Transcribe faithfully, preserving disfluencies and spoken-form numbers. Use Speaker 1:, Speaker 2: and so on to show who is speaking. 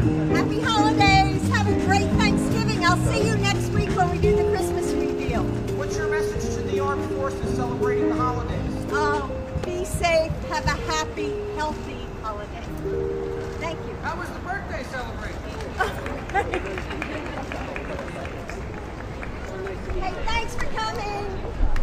Speaker 1: Happy holidays. Have a great Thanksgiving. I'll see you next week when we do the Christmas reveal.
Speaker 2: What's your message to the armed forces celebrating the holidays?
Speaker 1: Oh, be safe. Have a happy, healthy holiday. Thank you.
Speaker 2: How was the birthday celebration?
Speaker 1: Hey, thanks for coming.